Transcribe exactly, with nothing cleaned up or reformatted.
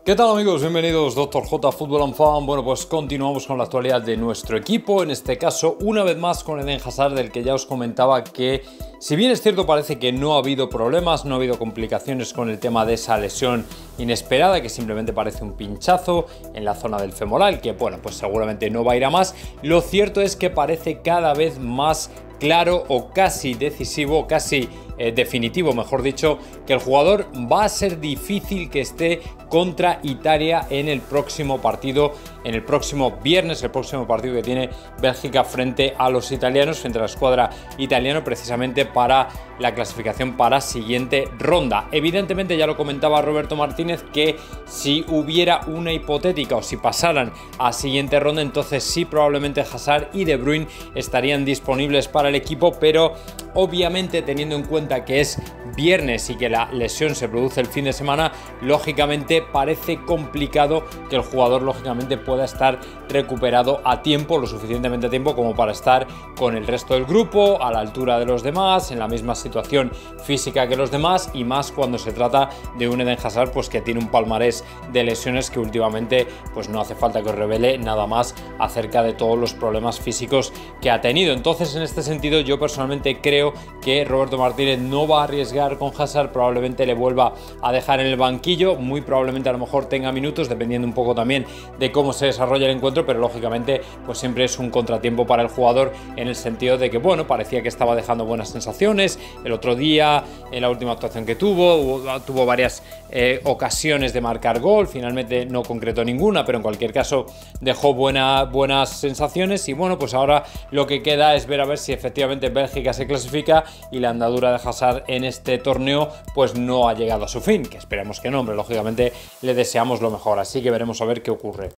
¿Qué tal, amigos? Bienvenidos, Doctor J Fútbol and Fan. Bueno, pues continuamos con la actualidad de nuestro equipo, en este caso una vez más con Eden Hazard, del que ya os comentaba que, si bien es cierto, parece que no ha habido problemas, no ha habido complicaciones con el tema de esa lesión inesperada, que simplemente parece un pinchazo en la zona del femoral, que bueno, pues seguramente no va a ir a más. Lo cierto es que parece cada vez más claro o casi decisivo, casi eh, definitivo, mejor dicho, que el jugador va a ser difícil que esté contra Italia en el próximo partido, en el próximo viernes, el próximo partido que tiene Bélgica frente a los italianos, frente a la escuadra italiana, precisamente para la clasificación para siguiente ronda. Evidentemente, ya lo comentaba Roberto Martínez, que si hubiera una hipotética o si pasaran a siguiente ronda, entonces sí, probablemente Hazard y De Bruyne estarían disponibles para el equipo, pero obviamente, teniendo en cuenta que es viernes y que la lesión se produce el fin de semana, lógicamente parece complicado que el jugador lógicamente pueda estar recuperado a tiempo, lo suficientemente a tiempo como para estar con el resto del grupo, a la altura de los demás, en la misma situación física que los demás, y más cuando se trata de un Eden Hazard pues que tiene un palmarés de lesiones que últimamente pues no hace falta que os revele nada más acerca de todos los problemas físicos que ha tenido. Entonces, en este sentido, yo personalmente creo que Roberto Martínez no va a arriesgar con Hazard, probablemente le vuelva a dejar en el banquillo, muy probablemente a lo mejor tenga minutos, dependiendo un poco también de cómo se desarrolla el encuentro, pero lógicamente pues siempre es un contratiempo para el jugador, en el sentido de que bueno, parecía que estaba dejando buenas sensaciones el otro día, en la última actuación que tuvo, hubo, tuvo varias eh, ocasiones de marcar gol, finalmente no concretó ninguna, pero en cualquier caso dejó buena, buenas sensaciones, y bueno, pues ahora lo que queda es ver a ver si efectivamente Bélgica se clasifica y la andadura de Hazard en este torneo pues no ha llegado a su fin, que esperemos que no, hombre, lógicamente le deseamos lo mejor, así que veremos a ver qué ocurre.